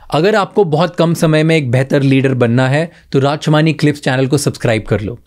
अगर आपको बहुत कम समय में एक बेहतर लीडर बनना है तो राज शमानी क्लिप्स चैनल को सब्सक्राइब कर लो।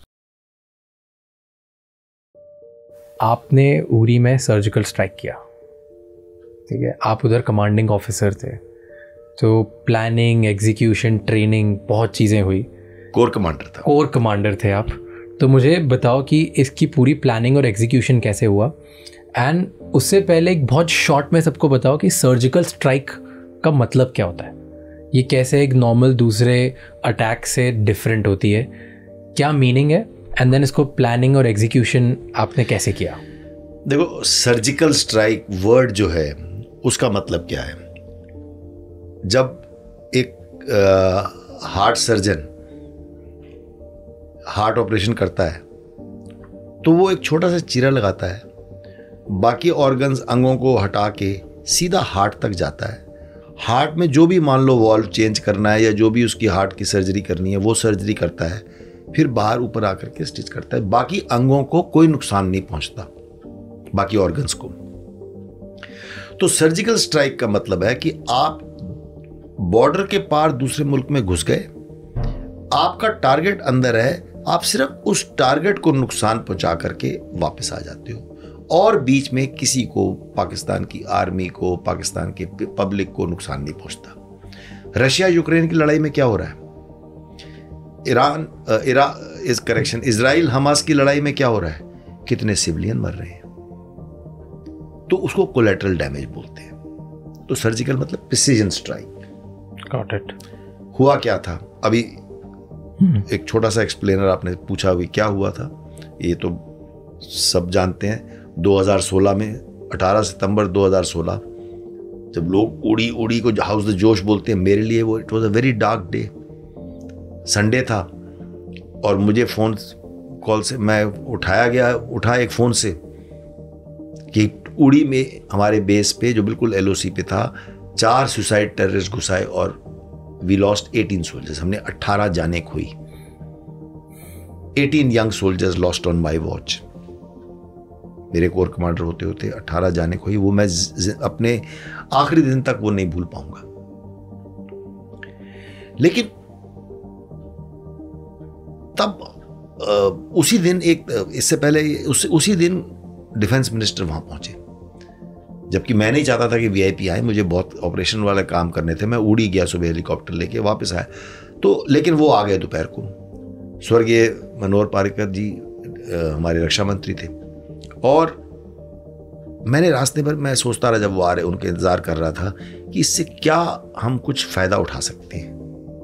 आपने उरी में सर्जिकल स्ट्राइक किया, ठीक है, आप उधर कमांडिंग ऑफिसर थे, तो प्लानिंग, एग्जीक्यूशन, ट्रेनिंग, बहुत चीज़ें हुई। कोर कमांडर था। कोर कमांडर थे आप। तो मुझे बताओ कि इसकी पूरी प्लानिंग और एग्जीक्यूशन कैसे हुआ, एंड उससे पहले एक बहुत शॉर्ट में सबको बताओ कि सर्जिकल स्ट्राइक का मतलब क्या होता है, ये कैसे एक नॉर्मल दूसरे अटैक से डिफरेंट होती है, क्या मीनिंग है, एंड देन इसको प्लानिंग और एग्जीक्यूशन आपने कैसे किया। देखो, सर्जिकल स्ट्राइक वर्ड जो है उसका मतलब क्या है। जब एक हार्ट सर्जन हार्ट ऑपरेशन करता है तो वो एक छोटा सा चीरा लगाता है, बाकी ऑर्गन्स, अंगों को हटा के सीधा हार्ट तक जाता है। हार्ट में जो भी मान लो वॉल्व चेंज करना है या जो भी उसकी हार्ट की सर्जरी करनी है वो सर्जरी करता है, फिर बाहर ऊपर आकर के स्टिच करता है। बाकी अंगों को कोई नुकसान नहीं पहुंचता, बाकी ऑर्गन्स को। तो सर्जिकल स्ट्राइक का मतलब है कि आप बॉर्डर के पार दूसरे मुल्क में घुस गए, आपका टारगेट अंदर है, आप सिर्फ उस टारगेट को नुकसान पहुंचा करके वापस आ जाते हो और बीच में किसी को, पाकिस्तान की आर्मी को, पाकिस्तान के पब्लिक को नुकसान नहीं पहुंचता। रशिया यूक्रेन की लड़ाई में क्या हो रहा है, इजराइल हमास की लड़ाई में क्या हो रहा है, कितने सिविलियन मर रहे हैं, तो उसको कोलैटरल डैमेज बोलते हैं। तो सर्जिकल मतलब प्रिसीजन स्ट्राइक। Got it. हुआ क्या था, अभी एक छोटा सा एक्सप्लेनर आपने पूछा, अभी क्या हुआ था ये तो सब जानते हैं। 2016 में 18 सितंबर 2016 जब लोग उड़ी को हाउस द जोश बोलते हैं, मेरे लिए वो it was a very dark day. Sunday था और मुझे फोन कॉल से मैं उठा एक फोन से कि उड़ी में हमारे बेस पे जो बिल्कुल एलओसी पे था 4 सुसाइड टेररिस्ट घुसाए और वी लॉस्ट 18 सोल्जर्स। हमने 18 जाने खोई, 18 young soldiers lost on my watch. मेरे कोर कमांडर होते होते 18 जाने खोई, वो मैं अपने आखिरी दिन तक वो नहीं भूल पाऊंगा। लेकिन तब उसी दिन इससे पहले उसी दिन डिफेंस मिनिस्टर वहां पहुंचे, जबकि मैं नहीं चाहता था कि वीआईपी आए, मुझे बहुत ऑपरेशन वाले काम करने थे। मैं उड़ी गया सुबह हेलीकॉप्टर लेके, वापस आया तो, लेकिन वो आ गए दोपहर को। स्वर्गीय मनोहर पारिकर जी हमारे रक्षा मंत्री थे और मैंने रास्ते पर मैं सोचता रहा, जब वो आ रहे उनके इंतजार कर रहा था कि इससे क्या हम कुछ फायदा उठा सकते हैं।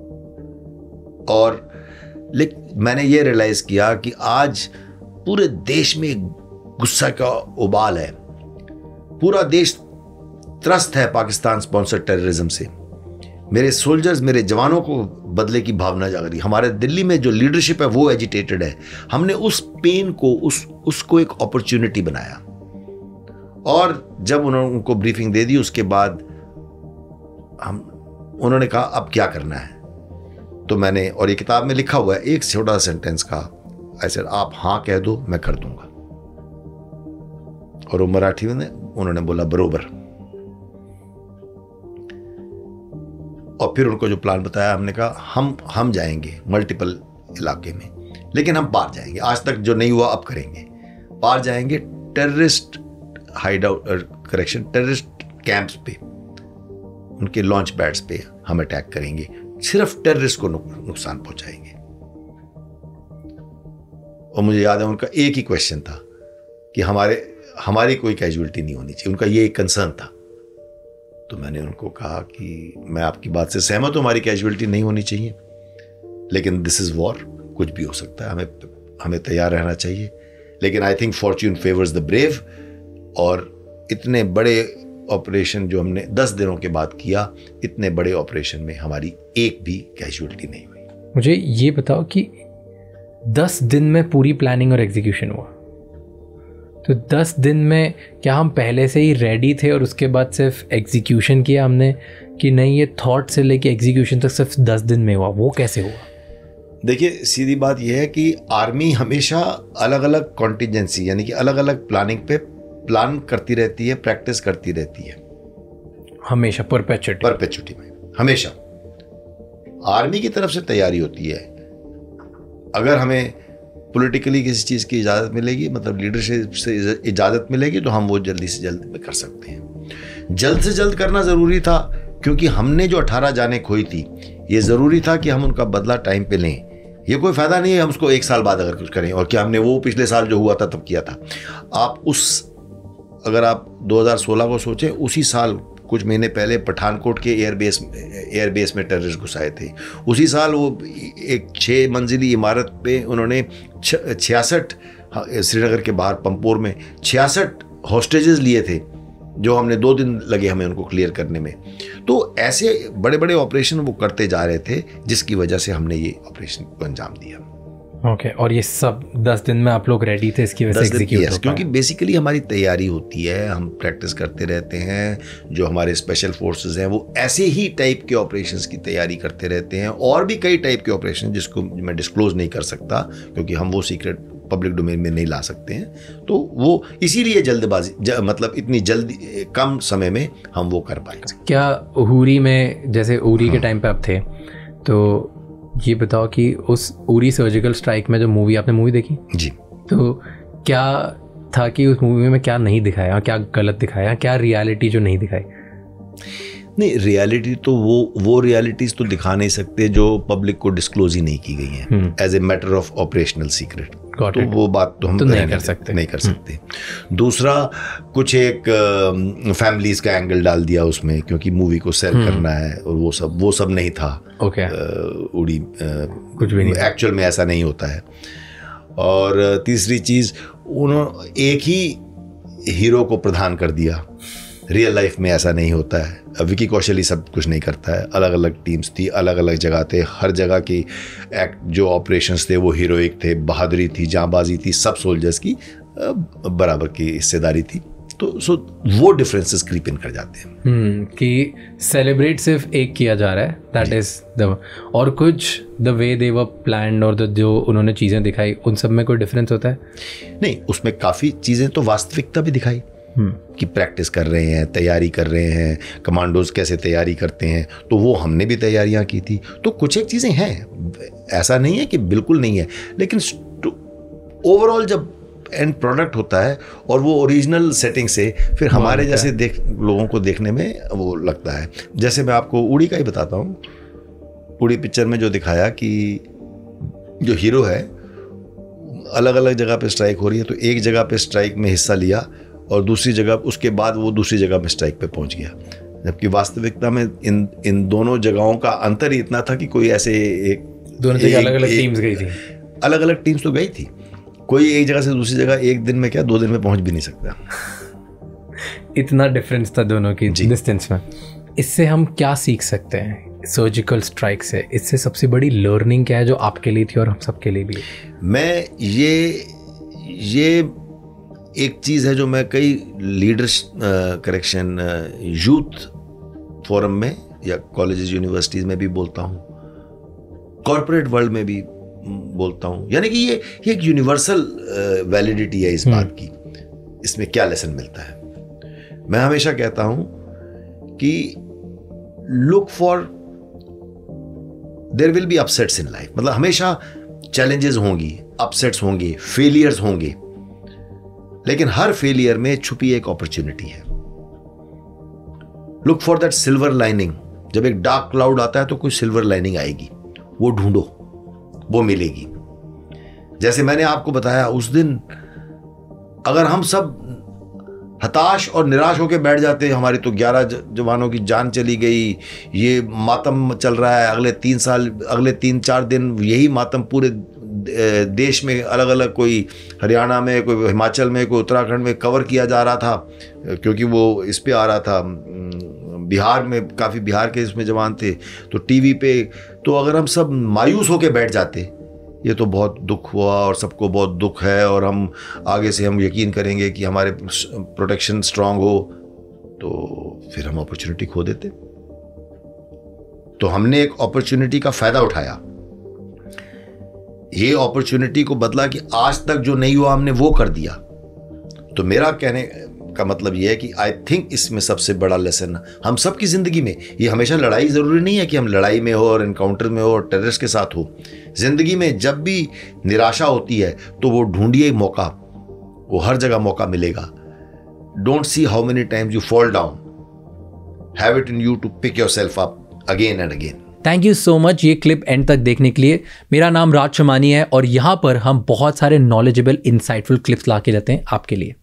और लेकिन मैंने ये रियलाइज किया कि आज पूरे देश में गुस्सा का उबाल है, पूरा देश त्रस्त है पाकिस्तान स्पॉन्सर्ड टेररिज्म से। मेरे सोल्जर्स, मेरे जवानों को बदले की भावना जाग रही। हमारे दिल्ली में जो लीडरशिप है वो एजिटेटेड है। हमने उस पेन को, उसको एक अपॉर्चुनिटी बनाया और जब उनको ब्रीफिंग दे दी उसके बाद उन्होंने कहा अब क्या करना है। तो मैंने, और ये किताब में लिखा हुआ है, एक छोटा सेंटेंस कहा, ऐसे आप हाँ कह दो मैं कर दूंगा। और वो मराठी में उन्होंने बोला बरोबर। और फिर उनको जो प्लान बताया, हमने कहा हम जाएंगे मल्टीपल इलाके में, लेकिन हम पार जाएंगे। आज तक जो नहीं हुआ अब करेंगे, पार जाएंगे टेररिस्ट टेररिस्ट कैंप्स पे, उनके लॉन्च पैड्स पे हम अटैक करेंगे, सिर्फ टेररिस्ट को नुकसान पहुंचाएंगे। और मुझे याद है उनका एक ही क्वेश्चन था कि हमारी कोई कैजुअलिटी नहीं होनी चाहिए, उनका ये एक कंसर्न था। तो मैंने उनको कहा कि मैं आपकी बात से सहमत हूं, हमारी कैजुअलिटी नहीं होनी चाहिए, लेकिन दिस इज वॉर, कुछ भी हो सकता है, हमें तैयार रहना चाहिए। लेकिन I think fortune favours the brave. और इतने बड़े ऑपरेशन जो हमने 10 दिनों के बाद किया, इतने बड़े ऑपरेशन में हमारी एक भी कैजुअलिटी नहीं हुई। मुझे ये बताओ कि 10 दिन में पूरी प्लानिंग और एग्जीक्यूशन हुआ, तो 10 दिन में क्या हम पहले से ही रेडी थे और उसके बाद सिर्फ एग्जीक्यूशन किया हमने, कि नहीं ये थॉट से लेके एग्जीक्यूशन तक सिर्फ 10 दिन में हुआ, वो कैसे हुआ? देखिए, सीधी बात यह है कि आर्मी हमेशा अलग अलग कॉन्टिजेंसी यानी कि अलग अलग प्लानिंग पे प्लान करती रहती है, प्रैक्टिस करती रहती है, हमेशा परपेचुटी में हमेशा। आर्मी की तरफ से तैयारी होती है। अगर हमें पॉलिटिकली किसी चीज़ की इजाज़त मिलेगी, मतलब लीडरशिप से इजाज़त मिलेगी, तो हम वो जल्दी से जल्द में कर सकते हैं। जल्द से जल्द करना ज़रूरी था, क्योंकि हमने जो 18 जानें खोई थी, ये ज़रूरी था कि हम उनका बदला टाइम पे लें। ये कोई फ़ायदा नहीं है हम उसको 1 साल बाद अगर कुछ करें, और क्या हमने वो पिछले साल जो हुआ था तब किया था। अगर आप 2016 को सोचें, उसी साल कुछ महीने पहले पठानकोट के एयरबेस में टेररिस्ट घुसाए थे। उसी साल वो एक 6 मंजिली इमारत पे उन्होंने 66 श्रीनगर के बाहर पंपोर में 66 हॉस्टेजेस लिए थे, जो हमने 2 दिन लगे हमें उनको क्लियर करने में। तो ऐसे बड़े बड़े ऑपरेशन वो करते जा रहे थे, जिसकी वजह से हमने ये ऑपरेशन को अंजाम दिया। ओके और ये सब 10 दिन में आप लोग रेडी थे इसकी वजह से एग्जीक्यूट हो पाया? क्योंकि बेसिकली हमारी तैयारी होती है, हम प्रैक्टिस करते रहते हैं। जो हमारे स्पेशल फोर्सेस हैं वो ऐसे ही टाइप के ऑपरेशंस की तैयारी करते रहते हैं, और भी कई टाइप के ऑपरेशन जिसको मैं डिस्क्लोज नहीं कर सकता, क्योंकि हम वो सीक्रेट पब्लिक डोमेन में नहीं ला सकते हैं। तो वो इसीलिए जल्दबाजी मतलब इतनी जल्दी कम समय में हम वो कर पाए। क्या उरी में, जैसे उरी के टाइम पे आप थे, तो ये बताओ कि उस उरी सर्जिकल स्ट्राइक में जो आपने देखी जी, तो क्या था कि उस मूवी में क्या नहीं दिखाया, क्या गलत दिखाया, क्या रियलिटी जो नहीं दिखाई? नहीं, रियलिटी तो वो रियलिटीज तो दिखा नहीं सकते जो पब्लिक को डिस्क्लोज ही नहीं की गई हैं as a matter of operational secret. तो वो बात तो हम नहीं कर सकते। दूसरा, कुछ एक फैमिलीज का एंगल डाल दिया उसमें, क्योंकि मूवी को सेल करना है, और वो सब नहीं था। उड़ी कुछ भी नहीं, एक्चुअल में ऐसा नहीं होता है। और तीसरी चीज, उन्होंने एक ही हीरो को प्रदान कर दिया। रियल लाइफ में ऐसा नहीं होता है। विकी कौशल ही सब कुछ नहीं करता है। अलग अलग टीम्स थी, अलग अलग जगह थे, हर जगह की जो ऑपरेशंस थे वो हीरोइक थे, बहादुरी थी, जांबाजी थी, सब सोल्जर्स की बराबर की हिस्सेदारी थी। तो वो डिफरेंसेस क्रीप इन कर जाते हैं कि सेलिब्रेट सिर्फ एक किया जा रहा है, दैट इज द, और कुछ the way they were planned और जो उन्होंने चीज़ें दिखाई, उन सब में कोई डिफरेंस होता है? नहीं, उसमें काफ़ी चीज़ें तो वास्तविकता भी दिखाई कि प्रैक्टिस कर रहे हैं, तैयारी कर रहे हैं, कमांडोज कैसे तैयारी करते हैं, तो वो हमने भी तैयारियां की थी। तो कुछ एक चीज़ें हैं, ऐसा नहीं है कि बिल्कुल नहीं है, लेकिन ओवरऑल जब एंड प्रोडक्ट होता है और वो ओरिजिनल सेटिंग से फिर हमारे जैसे लोगों को देखने में वो लगता है। जैसे मैं आपको उड़ी का ही बताता हूँ। उड़ी पिक्चर में जो दिखाया कि जो हीरो है अलग अलग जगह पे स्ट्राइक हो रही है, तो एक जगह पे स्ट्राइक में हिस्सा लिया और दूसरी जगह, उसके बाद वो दूसरी जगह में स्ट्राइक पे पहुंच गया। जबकि वास्तविकता में इन दोनों जगहों का अंतर ही इतना था कि कोई ऐसे दोनों जगह अलग अलग टीम्स गई थी, अलग अलग टीम्स तो गई थी। कोई एक जगह से दूसरी जगह एक दिन में क्या 2 दिन में पहुंच भी नहीं सकता। इतना डिफरेंस था दोनों की डिस्टेंस में। इससे हम क्या सीख सकते हैं सर्जिकल स्ट्राइक से? इससे सबसे बड़ी लर्निंग क्या है जो आपके लिए थी और हम सबके लिए भी? मैं ये एक चीज़ है जो मैं कई यूथ फोरम में या कॉलेजेस यूनिवर्सिटीज़ में भी बोलता हूँ, कॉर्पोरेट वर्ल्ड में भी बोलता हूँ। यानी कि ये एक यूनिवर्सल वैलिडिटी है इस बात की। इसमें क्या लेसन मिलता है? मैं हमेशा कहता हूँ कि look for, there will be upsets in life. मतलब हमेशा चैलेंजेस होंगी, अपसेट्स होंगे, फेलियर्स होंगे, लेकिन हर फेलियर में छुपी एक अपॉर्चुनिटी है। Look for that silver lining. जब एक डार्क क्लाउड आता है तो कोई सिल्वर लाइनिंग आएगी, वो ढूंढो, वो मिलेगी। जैसे मैंने आपको बताया उस दिन, अगर हम सब हताश और निराश होकर बैठ जाते, हमारी तो 11 जवानों की जान चली गई, ये मातम चल रहा है, अगले 3-4 दिन यही मातम पूरे देश में अलग अलग, कोई हरियाणा में, कोई हिमाचल में, कोई उत्तराखंड में कवर किया जा रहा था, क्योंकि वो इस पे आ रहा था, बिहार में काफ़ी बिहार के इसमें जवान थे तो टीवी पे। तो अगर हम सब मायूस होकर बैठ जाते, ये तो बहुत दुख हुआ और सबको बहुत दुख है और हम आगे से हम यकीन करेंगे कि हमारे प्रोटेक्शन स्ट्रांग हो, तो फिर हम अपॉर्चुनिटी खो देते। तो हमने एक अपॉर्चुनिटी का फ़ायदा उठाया, ये अपॉर्चुनिटी को बदला कि आज तक जो नहीं हुआ हमने वो कर दिया। तो मेरा कहने का मतलब ये है कि आई थिंक इसमें सबसे बड़ा लेसन हम सब की ज़िंदगी में, ये हमेशा लड़ाई ज़रूरी नहीं है कि हम लड़ाई में हो और इनकाउंटर में हो और टेररिस्ट के साथ हो। ज़िंदगी में जब भी निराशा होती है तो वो ढूंढिए मौका, वो हर जगह मौका मिलेगा। Don't see how many times you fall down, have it in you to pick yourself up again and again. Thank you so much ये क्लिप एंड तक देखने के लिए। मेरा नाम राज शमानी है और यहाँ पर हम बहुत सारे नॉलेजेबल इंसाइटफुल क्लिप्स ला के रहते हैं आपके लिए।